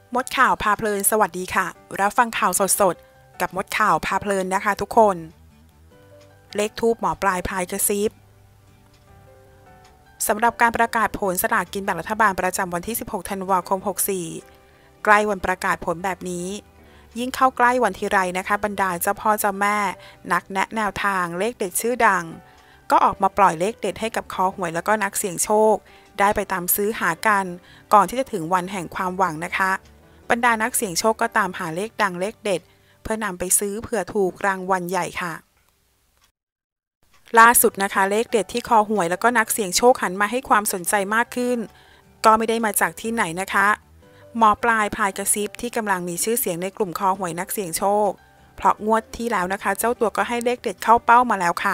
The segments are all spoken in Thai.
มดข่าวพาเพลินสวัสดีค่ะรับฟังข่าวสดๆกับมดข่าวพาเพลินนะคะทุกคนเลขทูปหมอปลายพายกระซิบสำหรับการประกาศผลสลากกินแบ่งรัฐบาลประจำวันที่ 16 ธันวาคม 64 ใกล้วันประกาศผลแบบนี้ยิ่งเข้าใกล้วันทีไรนะคะบรรดาเจ้าพ่อเจ้าแม่นักแนะแนวทางเลขเด็ดชื่อดังก็ออกมาปล่อยเลขเด็ดให้กับคอหวยแล้วก็นักเสี่ยงโชคได้ไปตามซื้อหากันก่อนที่จะถึงวันแห่งความหวังนะคะบรรดานักเสี่ยงโชคก็ตามหาเลขดังเลขเด็ดเพื่อนำไปซื้อเผื่อถูกรางวัลใหญ่ค่ะล่าสุดนะคะเลขเด็ดที่คอหวยแล้วก็นักเสี่ยงโชคหันมาให้ความสนใจมากขึ้นก็ไม่ได้มาจากที่ไหนนะคะหมอปลายพายกระซิบที่กำลังมีชื่อเสียงในกลุ่มคอหวยนักเสี่ยงโชคเพราะงวดที่แล้วนะคะเจ้าตัวก็ให้เลขเด็ดเข้าเป้ามาแล้วค่ะ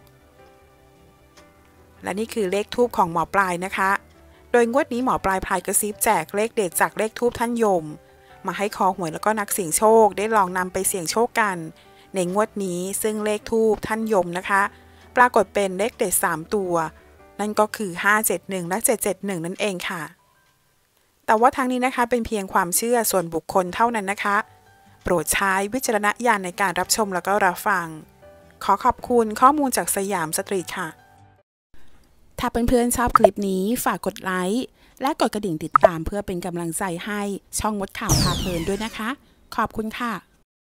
และนี่คือเลขทูปของหมอปลายนะคะโดยงวดนี้หมอปลายพายกระซิบแจกเลขเด็ดจากเลขทูปท่านยมมาให้คอหวยแล้วก็นักเสี่ยงโชคได้ลองนำไปเสี่ยงโชคกันในงวดนี้ซึ่งเลขทูปท่านยมนะคะปรากฏเป็นเลขเด็ด3ตัวนั่นก็คือ571และ771นั่นเองค่ะแต่ว่าทั้งนี้นะคะเป็นเพียงความเชื่อส่วนบุคคลเท่านั้นนะคะโปรดใช้วิจารณญาณในการรับชมแล้วก็รับฟังขอขอบคุณข้อมูลจากสยามสตรีทค่ะถ้าเพื่อนๆชอบคลิปนี้ฝากกดไลค์และกดกระดิ่งติดตามเพื่อเป็นกำลังใจให้ช่องมดข่าวพาเพลินด้วยนะคะขอบคุณค่ะ